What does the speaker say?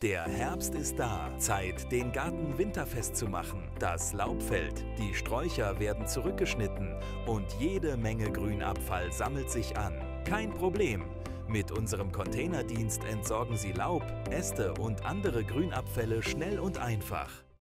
Der Herbst ist da, Zeit, den Garten winterfest zu machen. Das Laub fällt, die Sträucher werden zurückgeschnitten und jede Menge Grünabfall sammelt sich an. Kein Problem! Mit unserem Containerdienst entsorgen Sie Laub, Äste und andere Grünabfälle schnell und einfach.